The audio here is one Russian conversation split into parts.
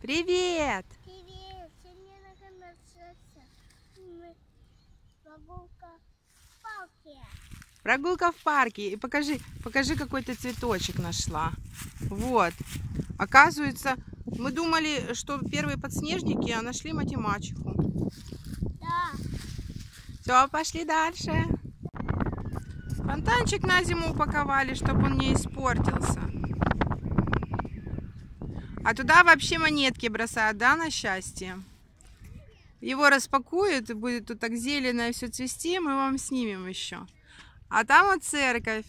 Привет! Привет! Сегодня начнется прогулка в парке. Прогулка в парке. И покажи, какой ты цветочек нашла. Вот. Оказывается, мы думали, что первые подснежники, а нашли мать-мачеху. Да. Все, пошли дальше. Фонтанчик на зиму упаковали, чтобы он не испортился. А туда вообще монетки бросают, да, на счастье? Его распакуют, и будет тут так зеленое все цвести, мы вам снимем еще. А там вот церковь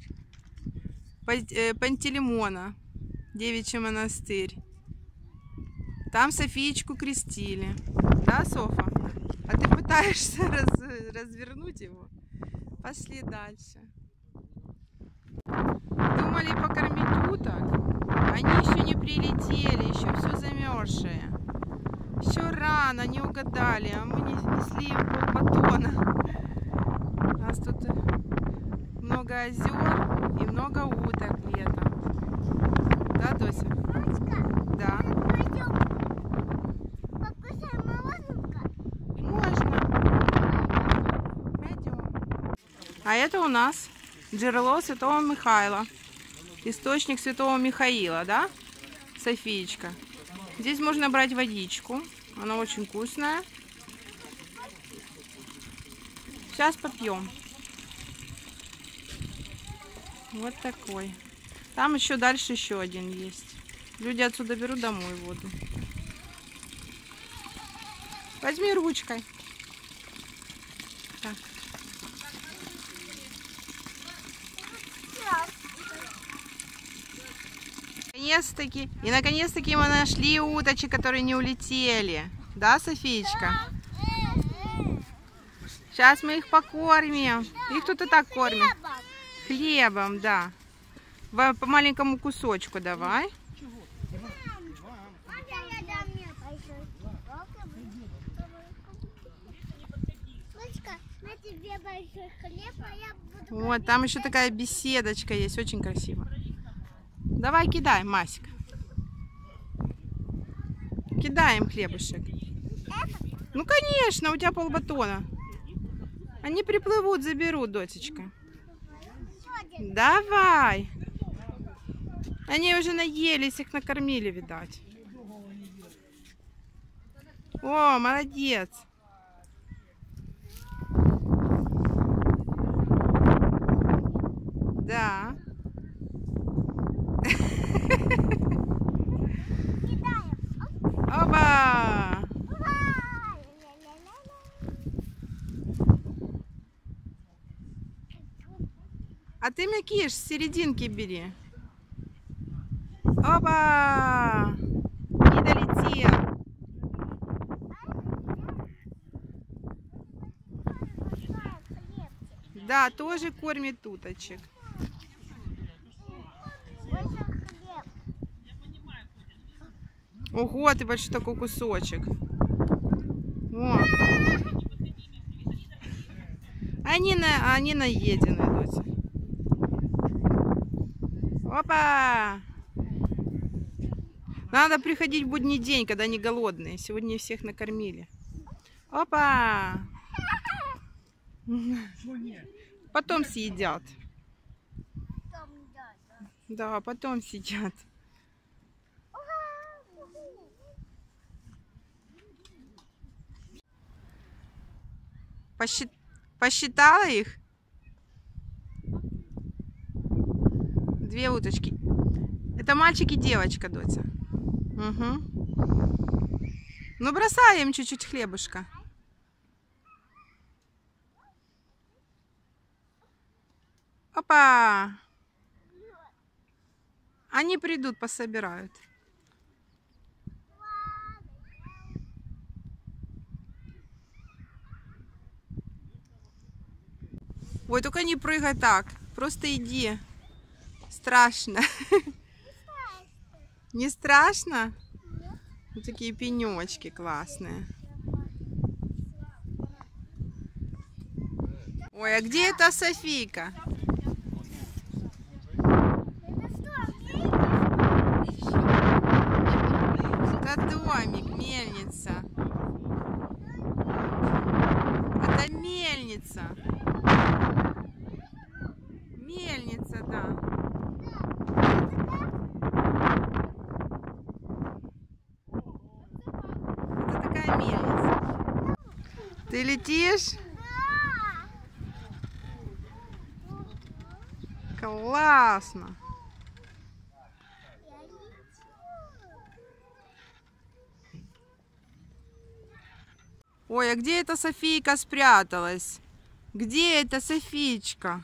Пантелеймона, девичий монастырь. Там Софиечку крестили. Да, Софа? А ты пытаешься развернуть его? Пошли дальше. Думали покормить уток. Они еще не прилетели, еще все замерзшее. Еще рано, не угадали, а мы несли им полбатона. У нас тут много озер и много уток летом. Да, Дося? Мамочка, Да. пойдем покушаем мороженка. Можно. Пойдем. А это у нас джерело Святого Михаила. Источник Святого Михаила, да, Софиечка? Здесь можно брать водичку. Она очень вкусная. Сейчас попьем. Вот такой. Там еще дальше еще один есть. Люди отсюда берут домой воду. Возьми ручкой. Так. Наконец-таки мы нашли уточек, которые не улетели. Да, Софиечка? Сейчас мы их покормим. Их тут и так кормят. Хлебом, да. По маленькому кусочку давай. Вот, там еще такая беседочка есть, очень красиво. Давай кидай, Масик. Кидаем хлебушек. Ну, конечно, у тебя полбатона. Они приплывут, заберут, дочечка. Давай. Они уже наелись, их накормили, видать. О, молодец. Да. Оба! А ты мякиш с серединки бери. Оба! Не долетел. Да, тоже кормит уточек. Ого, ты большой такой кусочек. Вот. Они наедены, Дося. Опа! Надо приходить в будний день, когда они голодные. Сегодня всех накормили. Опа! Потом съедят. Да, потом съедят. Посчитала их? 2 уточки. Это мальчик и девочка, Дося. Угу. Ну, бросай им чуть-чуть хлебушка. Опа! Они придут, пособирают. Ой, только не прыгай так. Просто иди. Страшно. Не страшно? Вот такие пенечки классные. Ой, а где эта Софийка? Да мельница. Мельница, да. Это такая мельница. Ты летишь? Классно. Ой, а где эта Софийка спряталась? Где эта Софичка?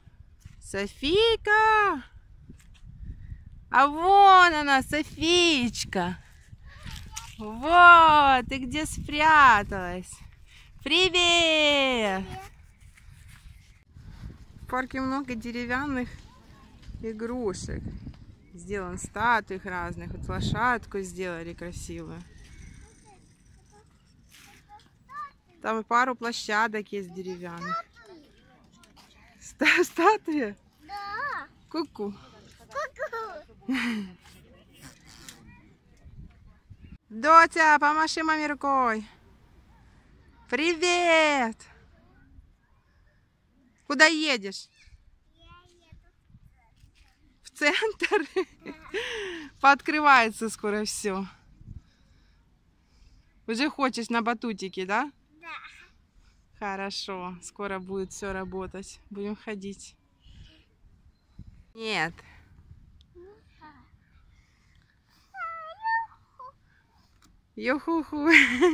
Софийка! А вон она, Софичка! Вот, ты где спряталась? Привет! В парке много деревянных игрушек. Сделан статуй разных. Вот лошадку сделали красивую. Там пару площадок есть деревянных. Статуя? Да. Ку-ку. Ку-ку. Дотя, помаши маме рукой. Привет! Куда едешь? В центр? Пооткрывается скоро все. Уже хочешь на батутике, да? Да. Хорошо, скоро будет все работать. Будем ходить. Нет. Ю-ху-ху.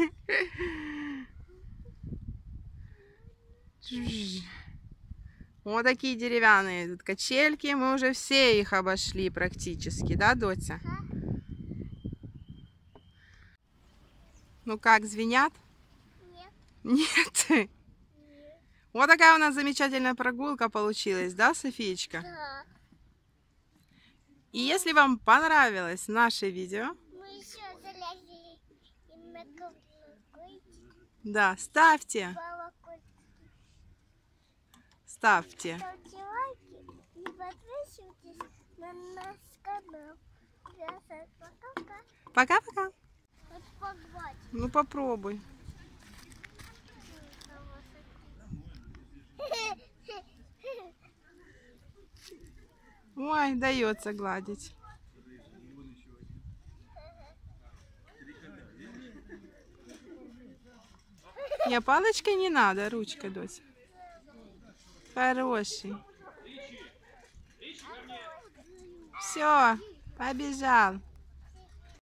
Вот такие деревянные тут качельки. Мы уже все их обошли практически, да, Дотя? Ну как, звенят? Нет. Нет. Вот такая у нас замечательная прогулка получилась, да, Софиечка? Да. И если вам понравилось наше видео, Мы еще залезли и на колокольчик. да, ставьте. Ставьте. Ставьте лайки и подписывайтесь на наш канал. Пока-пока. Пока-пока. Вот погладь. Ну попробуй. Ой, дается гладить. Не, палочкой не надо, ручкой, Дося. Хороший. Все, побежал.